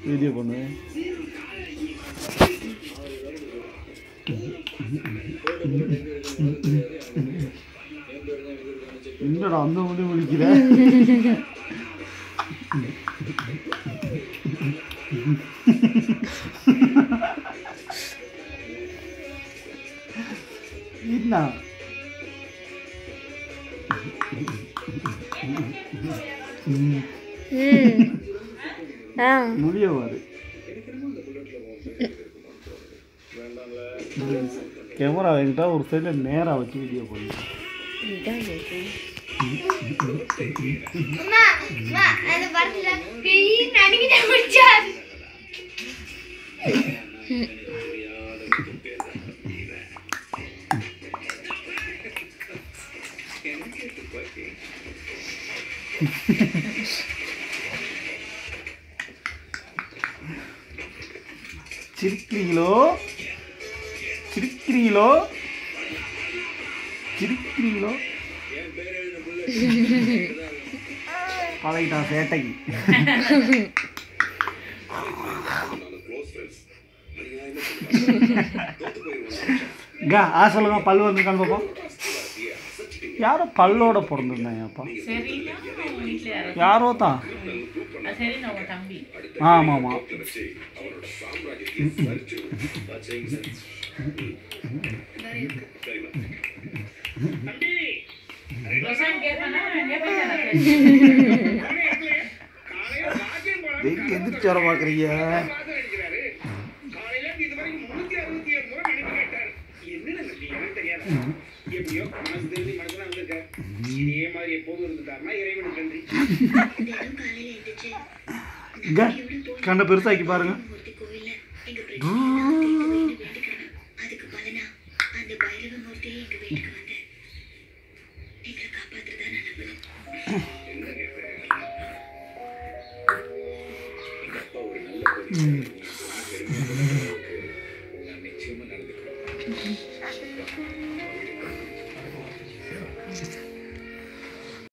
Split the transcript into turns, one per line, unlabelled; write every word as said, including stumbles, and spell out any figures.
Video பண்ணு. என்னடா அந்த முடி முடிக்கிற? என்ன முடியவாரு கேமரா என்கிட்ட ஒரு சைடில் நேராக வச்சு வீடியோ பண்ணு. சிரிக்கிறீங்களோ சிரிக்கிறீங்களோ சிரிக்கிறீங்களோ பழகிட்டான் சேட்டைக்கு. ஆ சொல்லுங்க, பல்லு வந்துருக்கான்னு பார்ப்போம். யாரோ பல்லோட பிறந்திருந்தாங்கப்பா, யாரோ தான். ஆமாம் ஆமாம். எந்திரிச்சு வர பார்க்குறீங்க? கண்ட பெருசாக்கி பாருங்க. ம்